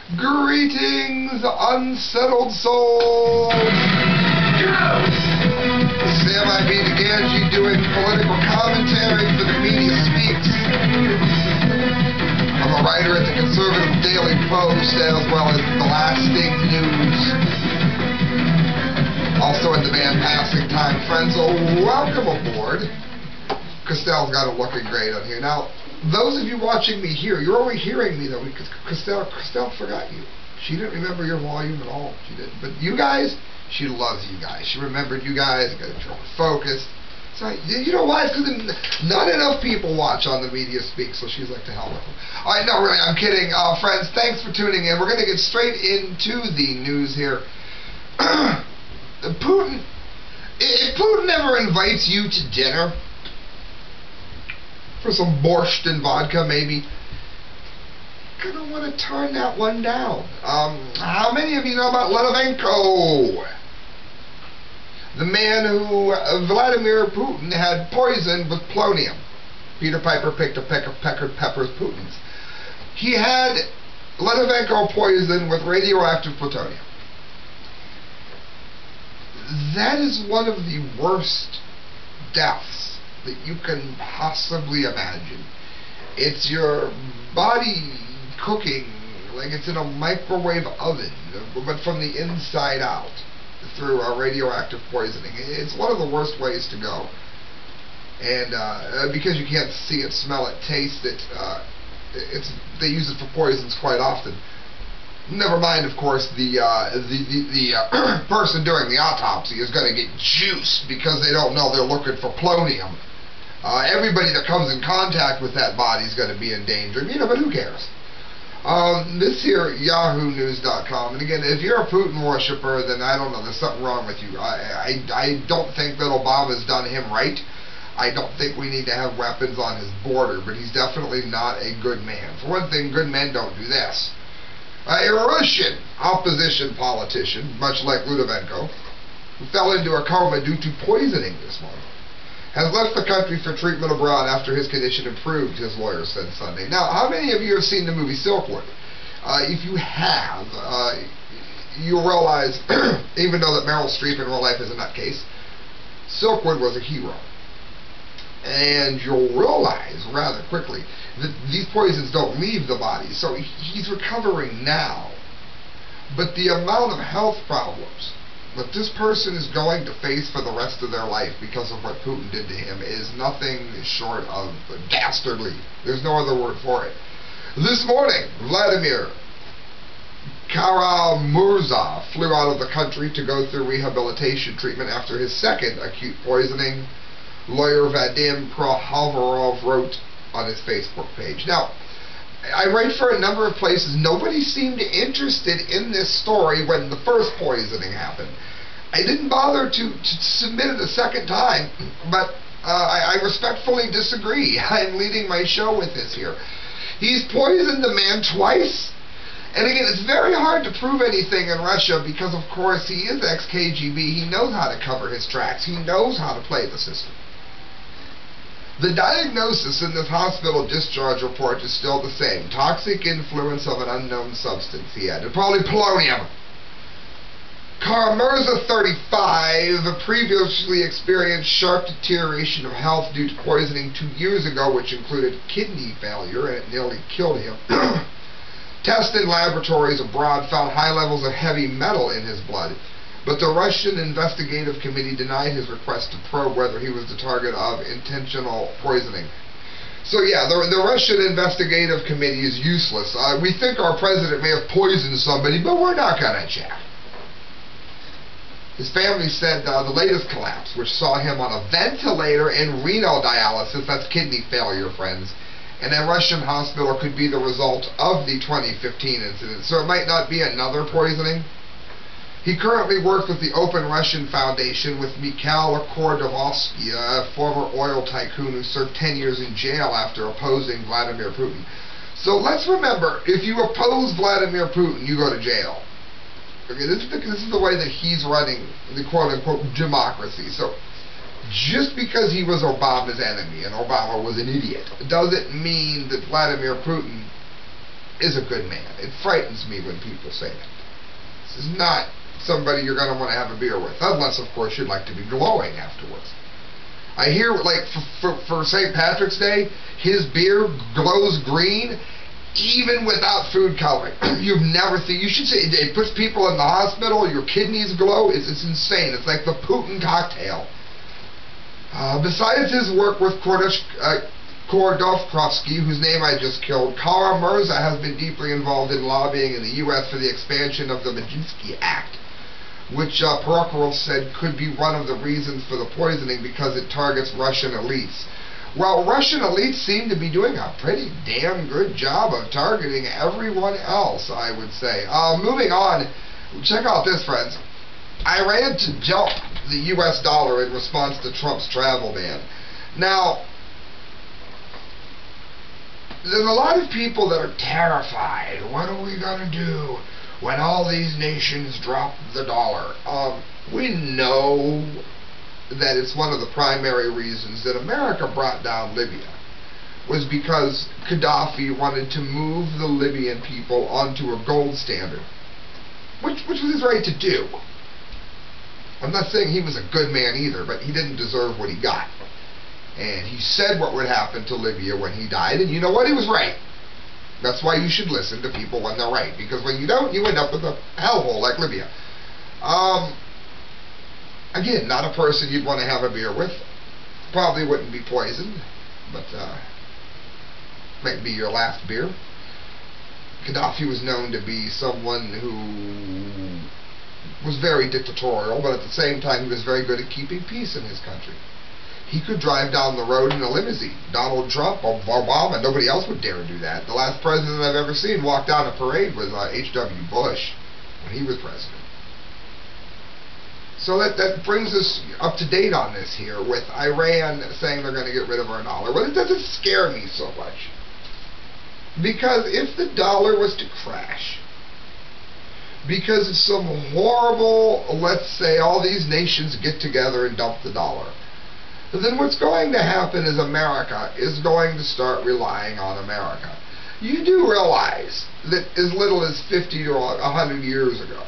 Greetings, unsettled souls! Sam I.B. the Gangi doing political commentary for the Media Speaks. I'm a writer at the Conservative Daily Post as well as The Lasting News. Also in the band Passing Time. Friends, welcome aboard. Costelle's got it looking great on here. Now, those of you watching me here, you're only hearing me though because Costelle forgot you. She didn't remember your volume at all. She didn't. But you guys, she loves you guys. She remembered you guys. Got to focus. So you know why? It's because not enough people watch on the Media Speak. So she's like, to hell with them. All right, no, really, I'm kidding, friends. Thanks for tuning in. We're going to get straight into the news here. Putin. If Putin ever invites you to dinner for some borscht and vodka, maybe, you're going to want to turn that one down. How many of you know about Litvinenko? The man who Vladimir Putin had poisoned with polonium. Peter Piper picked a peck of peppers Putin's. He had Litvinenko poisoned with radioactive plutonium. That is one of the worst deaths that you can possibly imagine. It's your body cooking like it's in a microwave oven, but from the inside out through radioactive poisoning. It's one of the worst ways to go. And because you can't see it, smell it, taste it, they use it for poisons quite often. Never mind, of course, the person doing the autopsy is going to get juiced because they don't know they're looking for polonium. Everybody that comes in contact with that body is going to be in danger. You know, but who cares? This here, YahooNews.com, and again, if you're a Putin worshiper, then I don't know, there's something wrong with you. I don't think that Obama's done him right. I don't think we need to have weapons on his border, but he's definitely not a good man. For one thing, good men don't do this. A Russian opposition politician, much like Litvinenko, who fell into a coma due to poisoning this month, has left the country for treatment abroad after his condition improved, his lawyer said Sunday. Now, how many of you have seen the movie Silkwood? If you have, you'll realize, even though that Meryl Streep in real life is a nutcase, Silkwood was a hero. And you'll realize rather quickly that these poisons don't leave the body. So he's recovering now. But the amount of health problems that this person is going to face for the rest of their life because of what Putin did to him is nothing short of dastardly. There's no other word for it. This morning, Vladimir Karamurza flew out of the country to go through rehabilitation treatment after his second acute poisoning, lawyer Vadim Prohovorov wrote on his Facebook page. Now, I write for a number of places. Nobody seemed interested in this story when the first poisoning happened. I didn't bother to submit it a second time, but I respectfully disagree. I'm leading my show with this here. He's poisoned the man twice. And again, it's very hard to prove anything in Russia because, of course, he is ex-KGB. He knows how to cover his tracks. He knows how to play the system. The diagnosis in this hospital discharge report is still the same. Toxic influence of an unknown substance, he added. Probably polonium. Karamurza, 35, previously experienced sharp deterioration of health due to poisoning 2 years ago, which included kidney failure, and it nearly killed him. Tests in laboratories abroad found high levels of heavy metal in his blood. But the Russian investigative committee denied his request to probe whether he was the target of intentional poisoning. So yeah, the Russian investigative committee is useless. We think our president may have poisoned somebody, but we're not going to check. His family said the latest collapse, which saw him on a ventilator and renal dialysis, that's kidney failure, friends, in a Russian hospital could be the result of the 2015 incident. So it might not be another poisoning. He currently works with the Open Russian Foundation with Mikhail Kordovsky, a former oil tycoon who served 10 years in jail after opposing Vladimir Putin. So let's remember, if you oppose Vladimir Putin, you go to jail. Okay, this is the way that he's running the quote-unquote democracy. So just because he was Obama's enemy and Obama was an idiot doesn't mean that Vladimir Putin is a good man. It frightens me when people say that. This is not somebody you're going to want to have a beer with, unless, of course, you'd like to be glowing afterwards. I hear, like, for St. Patrick's Day, his beer glows green, even without food coloring. You've never seen. You should see. It puts people in the hospital. Your kidneys glow. It's insane. It's like the Putin cocktail. Besides his work with Khodorkovsky, whose name I just killed, Kara-Murza has been deeply involved in lobbying in the U.S. for the expansion of the Magnitsky Act, which Prokhorov said could be one of the reasons for the poisoning because it targets Russian elites. Well, Russian elites seem to be doing a pretty damn good job of targeting everyone else, I would say. Moving on, check out this, friends. Iran to dump the U.S. dollar in response to Trump's travel ban. Now, there's a lot of people that are terrified. What are we going to do when all these nations drop the dollar? We know that it's one of the primary reasons that America brought down Libya was because Gaddafi wanted to move the Libyan people onto a gold standard, which was his right to do. I'm not saying he was a good man either, but he didn't deserve what he got. And he said what would happen to Libya when he died, and you know what? He was right. That's why you should listen to people when they're right, because when you don't, you end up with a hellhole like Libya. Again, not a person you'd want to have a beer with. Probably wouldn't be poisoned, but might be your last beer. Gaddafi was known to be someone who was very dictatorial, but at the same time he was very good at keeping peace in his country. He could drive down the road in a limousine. Donald Trump, Obama, nobody else would dare do that. The last president I've ever seen walk down a parade was H.W. Bush when he was president. So that brings us up to date on this here with Iran saying they're going to get rid of our dollar. Well, it doesn't scare me so much. Because if the dollar was to crash, because of some horrible, let's say all these nations get together and dump the dollar, then what's going to happen is America is going to start relying on America. You do realize that as little as 50 to 100 years ago,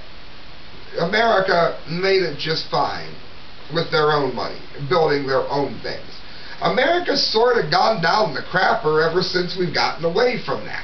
America made it just fine with their own money, building their own things. America's sort of gone down the crapper ever since we've gotten away from that.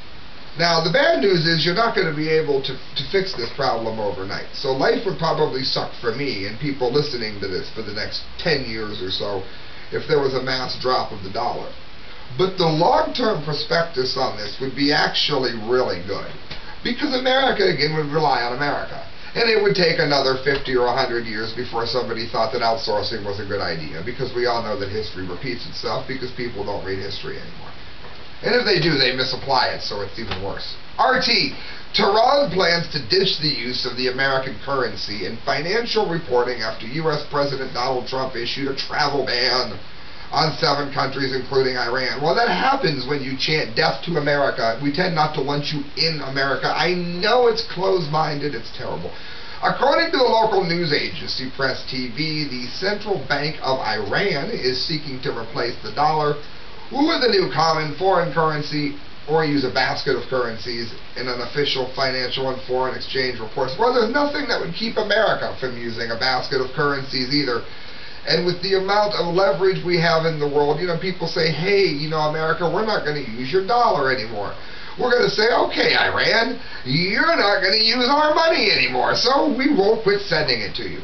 Now, the bad news is you're not going to be able to fix this problem overnight. So life would probably suck for me and people listening to this for the next 10 years or so if there was a mass drop of the dollar. But the long-term prospectus on this would be actually really good. Because America, again, would rely on America. And it would take another 50 or 100 years before somebody thought that outsourcing was a good idea. Because we all know that history repeats itself because people don't read history anymore. And if they do, they misapply it, so it's even worse. RT. Tehran plans to ditch the use of the American currency in financial reporting after U.S. President Donald Trump issued a travel ban on 7 countries, including Iran. Well, that happens when you chant death to America. We tend not to want you in America. I know it's closed-minded. It's terrible. According to the local news agency, Press TV, the Central Bank of Iran is seeking to replace the dollar with a new common foreign currency or use a basket of currencies in an official financial and foreign exchange reports. Well, there's nothing that would keep America from using a basket of currencies either. And with the amount of leverage we have in the world, people say, hey, America, we're not going to use your dollar anymore. We're going to say, okay, Iran, you're not going to use our money anymore, so we won't quit sending it to you.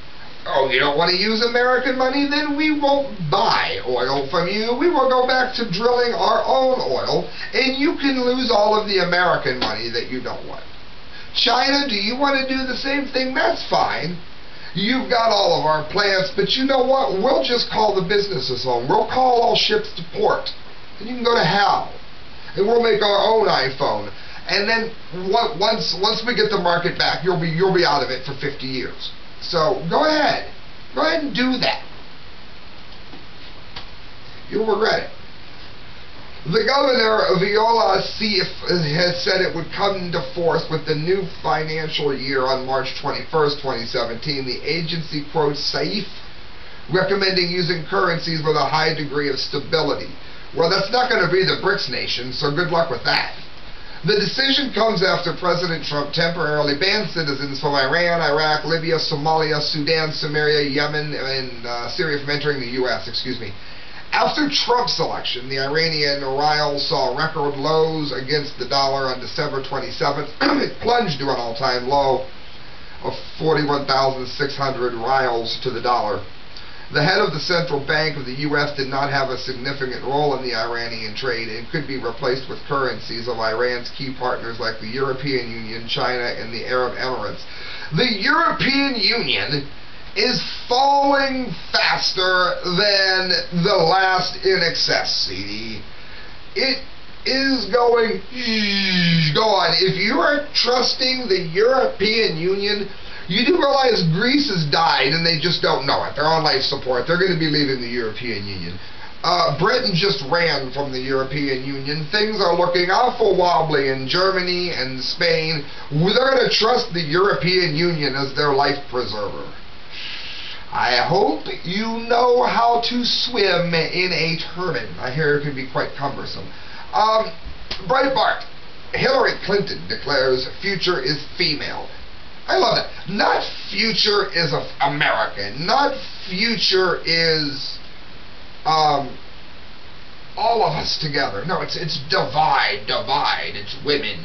Oh, you don't want to use American money? Then we won't buy oil from you. We will go back to drilling our own oil, and you can lose all of the American money that you don't want. China, do you want to do the same thing? That's fine. You've got all of our plants, but you know what? We'll just call the businesses home. We'll call all ships to port, and you can go to hell. And we'll make our own iPhone. And then once we get the market back, you'll be out of it for 50 years. So go ahead and do that. You'll regret it. The governor of Viola Sif has said it would come into force with the new financial year on March 21st, 2017. The agency quotes Saif recommending using currencies with a high degree of stability. Well, that's not going to be the BRICS nations, so good luck with that. The decision comes after President Trump temporarily banned citizens from Iran, Iraq, Libya, Somalia, Sudan, Samaria, Yemen, and Syria from entering the U.S. After Trump's election, the Iranian rial saw record lows against the dollar on December 27th. It plunged to an all-time low of 41,600 rials to the dollar. The head of the central bank of the U.S. did not have a significant role in the Iranian trade and could be replaced with currencies of Iran's key partners like the European Union, China, and the Arab Emirates. The European Union is falling faster than the last in excess, CD. It is going on. If you are trusting the European Union, you do realize Greece has died and they just don't know it. They're on life support. They're going to be leaving the European Union. Britain just ran from the European Union. Things are looking awful wobbly in Germany and Spain. They're going to trust the European Union as their life preserver. I hope you know how to swim in a turban. I hear it can be quite cumbersome. Breitbart. Hilary Clinton declares future is female. I love that. Not future is American. Not future is all of us together. No, it's divide. It's women.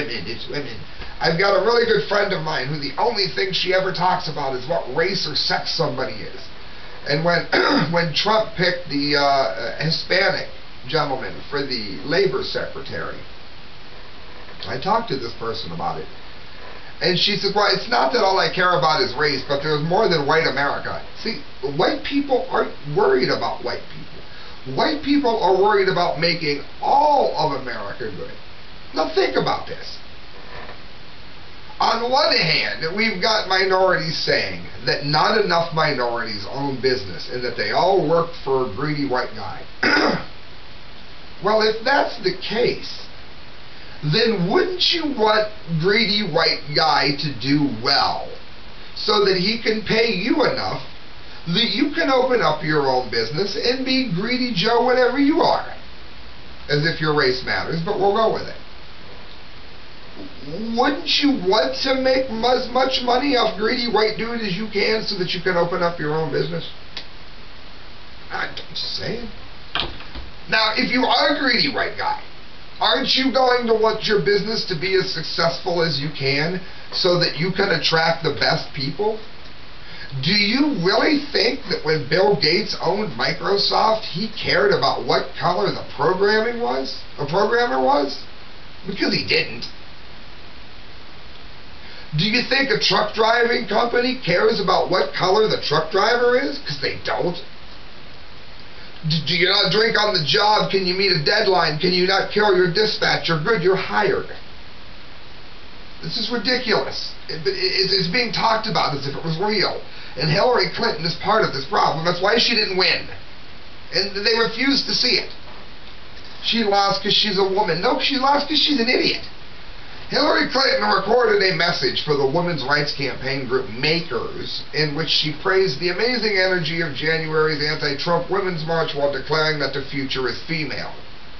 I've got a really good friend of mine who the only thing she ever talks about is what race or sex somebody is. And when Trump picked the Hispanic gentleman for the labor secretary, I talked to this person about it. And she said, well, it's not that all I care about is race, but there's more than white America. See, white people aren't worried about white people. White people are worried about making all of America good. Now think about this. On one hand, we've got minorities saying that not enough minorities own business and that they all work for a greedy white guy. Well, if that's the case, then wouldn't you want greedy white guy to do well so that he can pay you enough that you can open up your own business and be greedy Joe whatever you are? As if your race matters, but we'll go with it. Wouldn't you want to make as much money off greedy white dude as you can so that you can open up your own business? I'm just saying. Now, if you are a greedy white guy, aren't you going to want your business to be as successful as you can so that you can attract the best people? Do you really think that when Bill Gates owned Microsoft, he cared about what color the programmer was? Because he didn't. Do you think a truck driving company cares about what color the truck driver is? Because they don't. Do you not drink on the job? Can you meet a deadline? Can you not kill your dispatcher? Good, you're hired. This is ridiculous. It's being talked about as if it was real. And Hilary Clinton is part of this problem. That's why she didn't win. And they refused to see it. She lost because she's a woman. No, she lost because she's an idiot. Hilary Clinton recorded a message for the women's rights campaign group Makers, in which she praised the amazing energy of January's anti-Trump Women's March while declaring that the future is female.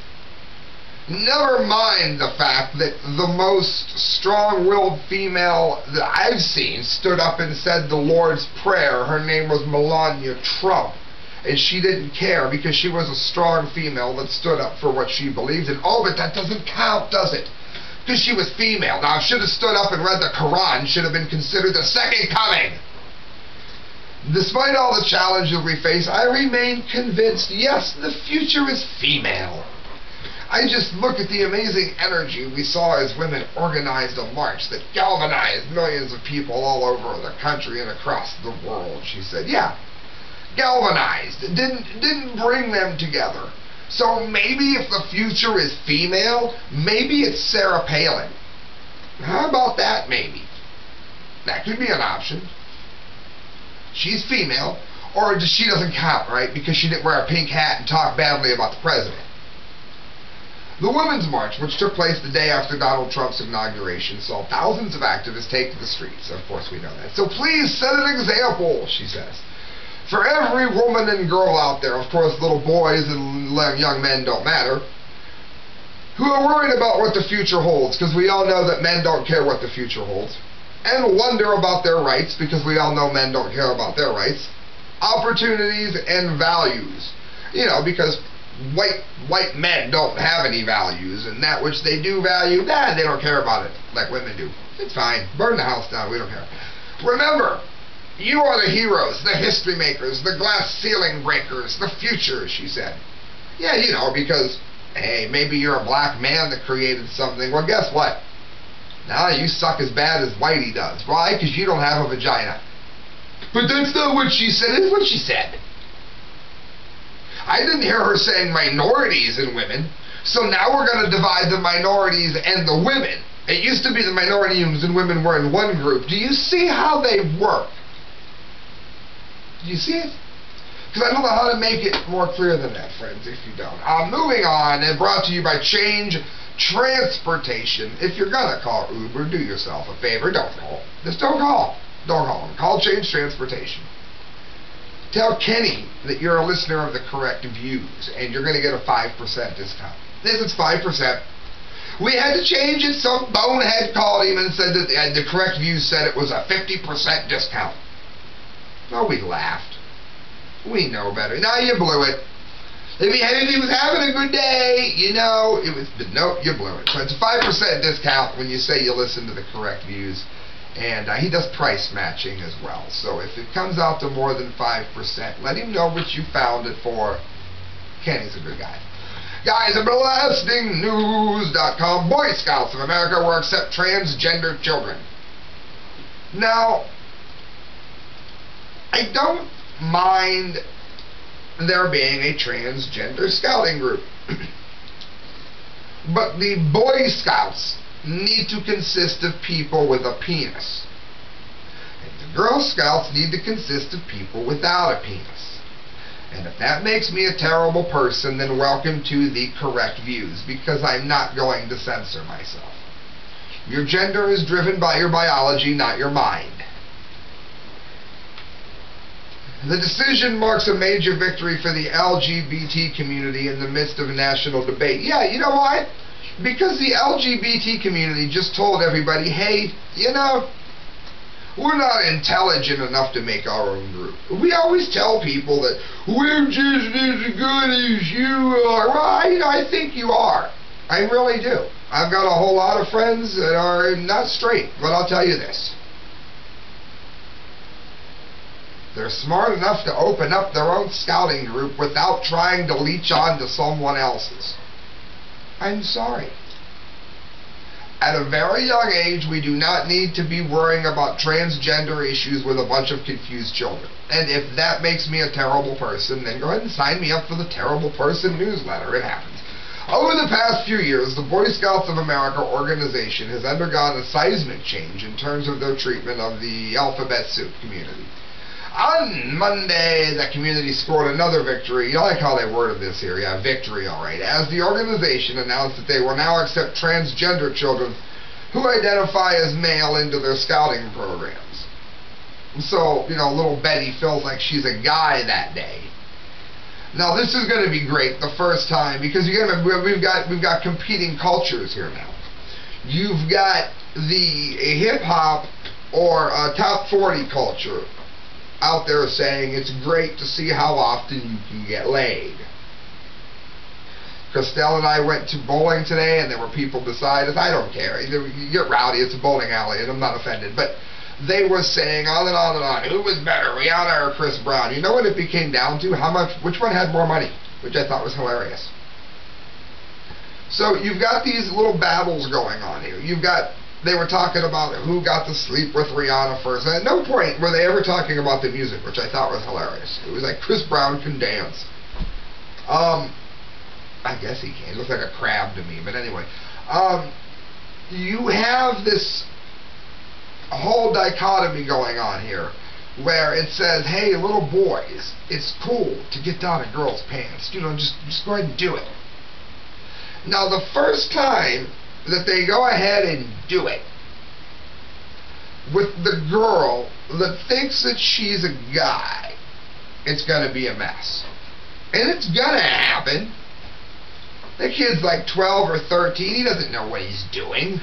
Never mind the fact that the most strong-willed female that I've seen stood up and said the Lord's Prayer. Her name was Melania Trump. And she didn't care because she was a strong female that stood up for what she believed in. Oh, but that doesn't count, does it? Because she was female. Now, should have stood up and read the Quran, should have been considered the second coming. Despite all the challenges we face, I remain convinced, yes, the future is female. I just look at the amazing energy we saw as women organized a march that galvanized millions of people all over the country and across the world, she said. Yeah, galvanized. Didn't bring them together. So maybe if the future is female, maybe it's Sarah Palin. How about that, maybe? That could be an option. She's female, or she doesn't count, right? Because she didn't wear a pink hat and talk badly about the president. The Women's March, which took place the day after Donald Trump's inauguration, saw thousands of activists take to the streets. Of course, we know that. So please set an example, she says. For every woman and girl out there, of course little boys and young men don't matter, who are worried about what the future holds, because we all know that men don't care what the future holds, and wonder about their rights, because we all know men don't care about their rights, opportunities, and values. You know, because white men don't have any values, and that which they do value, they don't care about it like women do. It's fine. Burn the house down. We don't care. Remember, you are the heroes, the history makers, the glass ceiling breakers, the future, she said. Yeah, you know, because, hey, maybe you're a black man that created something. Well, guess what? Now you suck as bad as Whitey does. Why? Because you don't have a vagina. But that's not what she said. It's what she said. I didn't hear her saying minorities and women. So now we're going to divide the minorities and the women. It used to be the minorities and women were in one group. Do you see how they work? Do you see it? Because I don't know how to make it more clear than that, friends, if you don't. Moving on, and brought to you by Change Transportation. If you're going to call Uber, do yourself a favor. Don't call. Just don't call. Don't call them. Call Change Transportation. Tell Kenny that you're a listener of the correct views, and you're going to get a 5% discount. This is 5%. We had to change it. Some bonehead called him and said that the correct views said it was a 50% discount. No, we laughed. We know better. Now you blew it. If he was having a good day, you know, nope, you blew it. So it's a 5% discount when you say you listen to the correct views. And he does price matching as well. So if it comes out to more than 5%, let him know what you found it for. Kenny's a good guy. Guys, at blastingnews.com, Boy Scouts of America will accept transgender children. Now, I don't mind there being a transgender scouting group. But the Boy Scouts need to consist of people with a penis. And the Girl Scouts need to consist of people without a penis. And if that makes me a terrible person, then welcome to the correct views, because I'm not going to censor myself. Your gender is driven by your biology, not your mind. The decision marks a major victory for the LGBT community in the midst of a national debate. Yeah, you know why? Because the LGBT community just told everybody, hey, you know, we're not intelligent enough to make our own group. We always tell people that we're just as good as you are. Well, I think you are. I really do. I've got a whole lot of friends that are not straight, but I'll tell you this. They're smart enough to open up their own scouting group without trying to leech on to someone else's. I'm sorry. At a very young age, we do not need to be worrying about transgender issues with a bunch of confused children. And if that makes me a terrible person, then go ahead and sign me up for the Terrible Person newsletter. It happens. Over the past few years, the Boy Scouts of America organization has undergone a seismic change in terms of their treatment of the alphabet soup community. On Monday, the community scored another victory. You like how they worded this here. Yeah, victory, all right. As the organization announced that they will now accept transgender children who identify as male into their scouting programs. So, you know, little Betty feels like she's a guy that day. Now, this is going to be great the first time, because you gotta remember, we've got competing cultures here now. You've got the hip-hop or top 40 culture out there saying it's great to see how often you can get laid. Christelle and I went to bowling today, and there were people beside us. I don't care. You get rowdy. It's a bowling alley, and I'm not offended. But they were saying on and on and on, who was better, Rihanna or Chris Brown? You know what it became down to? Which one had more money? Which I thought was hilarious. So you've got these little battles going on here. They were talking about who got to sleep with Rihanna first. And at no point were they ever talking about the music, which I thought was hilarious. It was like Chris Brown can dance. I guess he can. He looks like a crab to me. But anyway, you have this whole dichotomy going on here where it says, hey, little boys, it's cool to get down a girl's pants. You know, just go ahead and do it. Now, the first time that they go ahead and do it with the girl that thinks that she's a guy, it's going to be a mess. And it's going to happen. The kid's like 12 or 13. He doesn't know what he's doing.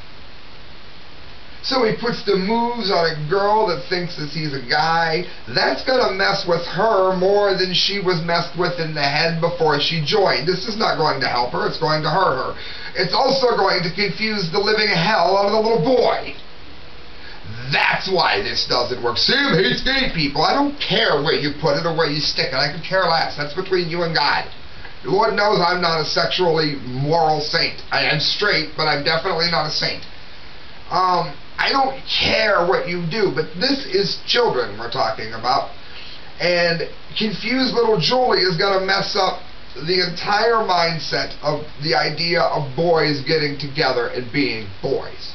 So he puts the moves on a girl that thinks that he's a guy. That's going to mess with her more than she was messed with in the head before she joined. This is not going to help her. It's going to hurt her. It's also going to confuse the living hell out of the little boy. That's why this doesn't work. Sam hates gay people. I don't care where you put it or where you stick it. I could care less. That's between you and God. The Lord knows I'm not a sexually moral saint. I am straight, but I'm definitely not a saint. I don't care what you do, but this is children we're talking about. And confused little Julie is going to mess up the entire mindset of the idea of boys getting together and being boys.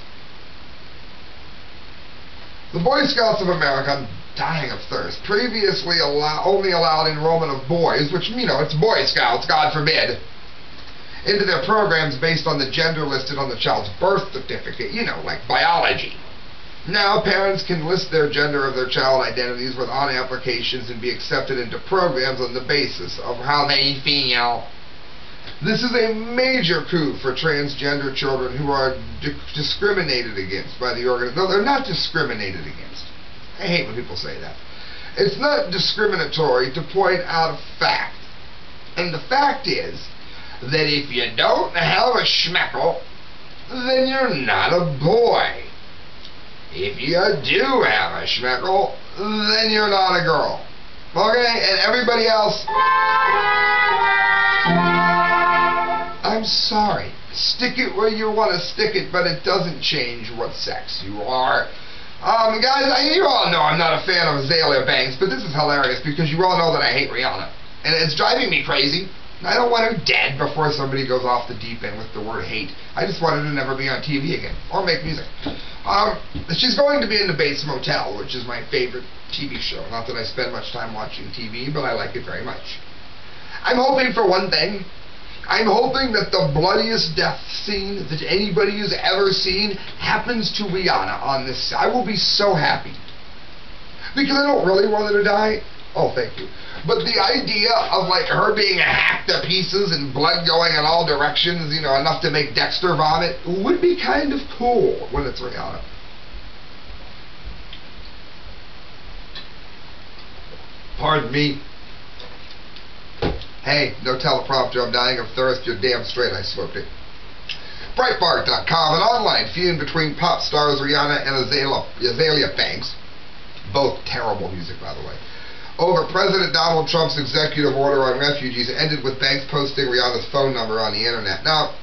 The Boy Scouts of America, I'm dying of thirst, previously only allowed enrollment of boys, which, you know, it's Boy Scouts, God forbid, into their programs based on the gender listed on the child's birth certificate, you know, like biology. Now parents can list their gender of their child identities with on applications and be accepted into programs on the basis of how they feel. This is a major coup for transgender children who are discriminated against by the organization. No, they're not discriminated against. I hate when people say that. It's not discriminatory to point out a fact. And the fact is that if you don't have a schmeckle, then you're not a boy. If you do have a schmeckle, then you're not a girl. Okay? And everybody else, I'm sorry. Stick it where you want to stick it, but it doesn't change what sex you are. Guys, you all know I'm not a fan of Azealia Banks, but this is hilarious because you all know that I hate Rihanna. And it's driving me crazy. I don't want her dead before somebody goes off the deep end with the word hate. I just want her to never be on TV again or make music. She's going to be in the Bates Motel, which is my favorite TV show. Not that I spend much time watching TV, but I like it very much. I'm hoping for one thing. I'm hoping that the bloodiest death scene that anybody has ever seen happens to Rihanna on this. I will be so happy. Because I don't really want her to die. Oh, thank you. But the idea of, like, her being hacked to pieces and blood going in all directions, you know, enough to make Dexter vomit, would be kind of cool when it's Rihanna. Pardon me. Hey, no teleprompter, I'm dying of thirst. You're damn straight I smoked it. Breitbart.com, an online feud between pop stars Rihanna and Azealia Banks. Both terrible music, by the way. Over President Donald Trump's executive order on refugees ended with Banks posting Rihanna's phone number on the internet. Now,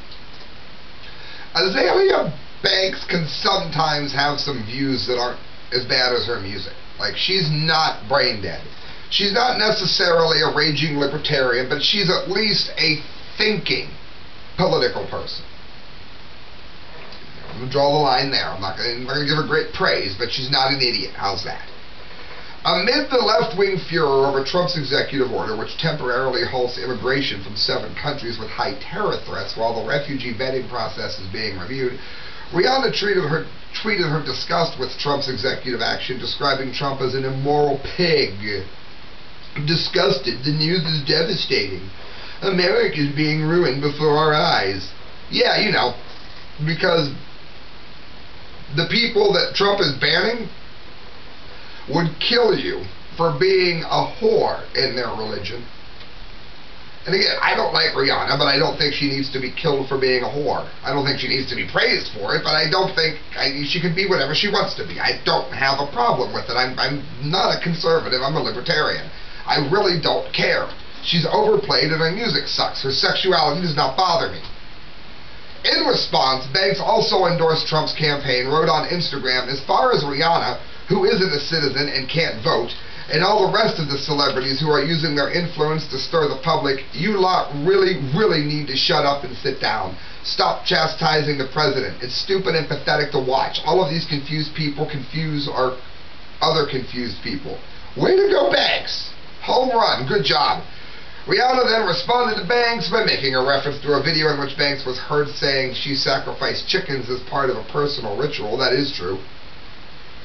Azealia Banks can sometimes have some views that aren't as bad as her music. Like, she's not brain dead. She's not necessarily a raging libertarian, but she's at least a thinking political person. I'm going to draw the line there. I'm not going to give her great praise, but she's not an idiot. How's that? Amid the left-wing furor over Trump's executive order, which temporarily halts immigration from 7 countries with high terror threats while the refugee vetting process is being reviewed, Rihanna tweeted her disgust with Trump's executive action, describing Trump as an immoral pig. Disgusted, the news is devastating. America is being ruined before our eyes. Yeah, you know, because the people that Trump is banning would kill you for being a whore in their religion. And again, I don't like Rihanna, but I don't think she needs to be killed for being a whore. I don't think she needs to be praised for it, but I don't think she can be whatever she wants to be. I don't have a problem with it. I'm not a conservative. I'm a libertarian. I really don't care. She's overplayed and her music sucks. Her sexuality does not bother me. In response, Banks also endorsed Trump's campaign, wrote on Instagram, as far as Rihanna, who isn't a citizen and can't vote, and all the rest of the celebrities who are using their influence to stir the public, you lot really, really need to shut up and sit down. Stop chastising the president. It's stupid and pathetic to watch. All of these confused people confuse our other confused people. Way to go, Banks! Home run. Good job. Rihanna then responded to Banks by making a reference to a video in which Banks was heard saying she sacrificed chickens as part of a personal ritual. That is true.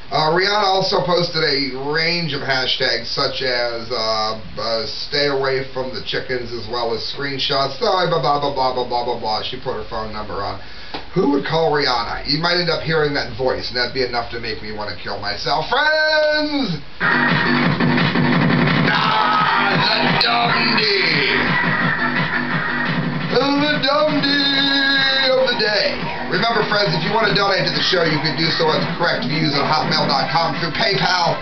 Rihanna also posted a range of hashtags such as stay away from the chickens, as well as screenshots. Blah, blah, blah, blah, blah, blah, blah, blah, blah. She put her phone number on. Who would call Rihanna? You might end up hearing that voice, and that'd be enough to make me want to kill myself. Friends! The DUMDEE! The DUMDEE of the day. Remember, friends, if you want to donate to the show, you can do so at the correct views at hotmail.com through PayPal.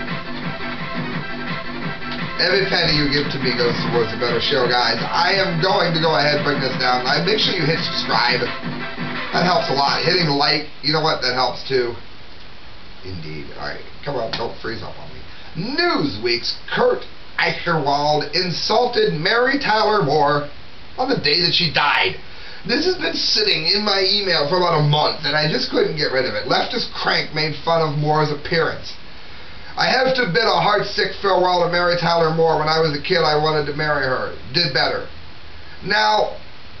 Every penny you give to me goes towards a better show, guys. I am going to go ahead and bring this down. Make sure you hit subscribe. That helps a lot. Hitting like, you know what? That helps too. Indeed. Alright, come on, don't freeze up on me. Newsweek's Kurt Eichenwald insulted Mary Tyler Moore on the day that she died. This has been sitting in my email for about a month, and I just couldn't get rid of it. Leftist crank made fun of Moore's appearance. I have to bid a heart-sick farewell to Mary Tyler Moore. When I was a kid, I wanted to marry her. Did better. Now,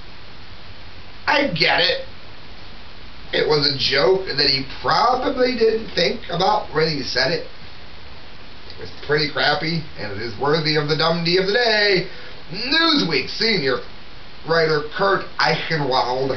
I get it. It was a joke that he probably didn't think about when he said it. It was pretty crappy, and it is worthy of the DUMDEE of the day. Newsweek senior writer Kurt Eichenwald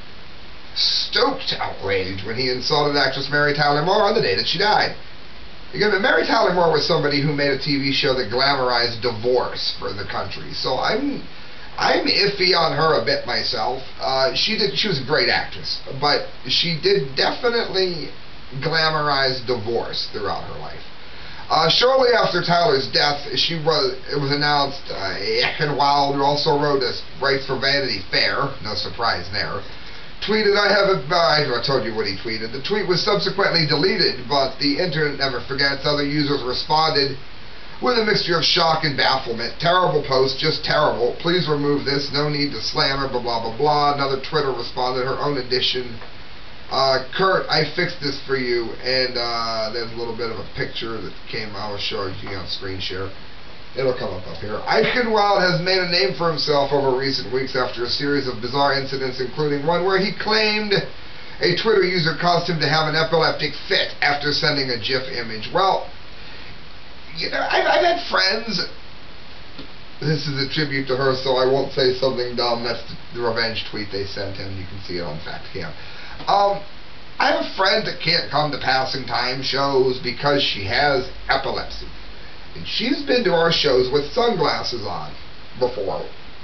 stoked outrage when he insulted actress Mary Tyler Moore on the day that she died. Again, Mary Tyler Moore was somebody who made a TV show that glamorized divorce for the country, so I'm iffy on her a bit myself. She was a great actress, but she did definitely glamorize divorce throughout her life. Shortly after Tyler's death, it was announced Eichenwald, who also writes for Vanity Fair, no surprise there, tweeted, I told you what he tweeted. The tweet was subsequently deleted, but the internet never forgets. Other users responded with a mixture of shock and bafflement. Terrible post, just terrible. Please remove this, no need to slam her, blah, blah, blah, blah. Another Twitter responded, her own edition. Kurt, I fixed this for you, and there's a little bit of a picture that came. I will show you on screen share. It'll come up here. Eichenwald has made a name for himself over recent weeks after a series of bizarre incidents, including one where he claimed a Twitter user caused him to have an epileptic fit after sending a GIF image. Well, you know, I've had friends. This is a tribute to her, so I won't say something dumb. That's the revenge tweet they sent him. You can see it on Factcam. I have a friend that can't come to passing time shows because she has epilepsy. And she's been to our shows with sunglasses on before.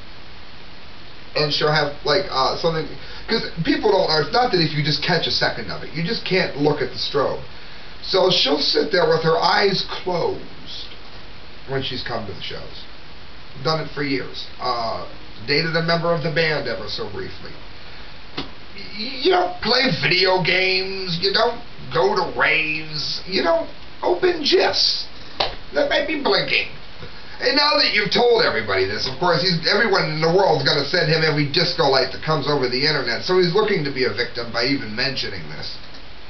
And she'll have, like, something... Because people don't know, it's not that if you just catch a second of it. You just can't look at the strobe. So she'll sit there with her eyes closed when she's come to the shows. Done it for years. Dated a member of the band ever so briefly. You don't play video games. You don't go to raves. You don't open GIFs. That might be blinking. And now that you've told everybody this, of course, everyone in the world is going to send him every disco light that comes over the internet, so he's looking to be a victim by even mentioning this.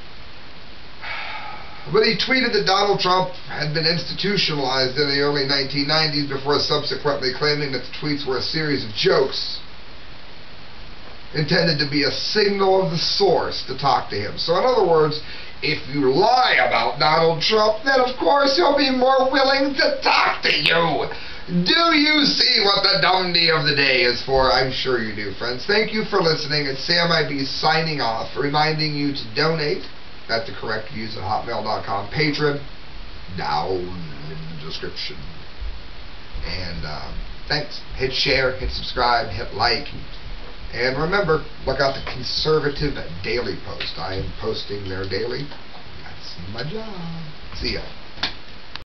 But he tweeted that Donald Trump had been institutionalized in the early 1990s before subsequently claiming that the tweets were a series of jokes intended to be a signal of the source to talk to him. So in other words, if you lie about Donald Trump, then of course he'll be more willing to talk to you. Do you see what the DUMDEE of the day is for? I'm sure you do, friends. Thank you for listening. It's Sam IB signing off, reminding you to donate at the correct views at hotmail.com. Patron down in the description. And thanks. Hit share, hit subscribe, hit like. And remember, look out the Conservative Daily Post. I am posting there daily. That's my job. See ya.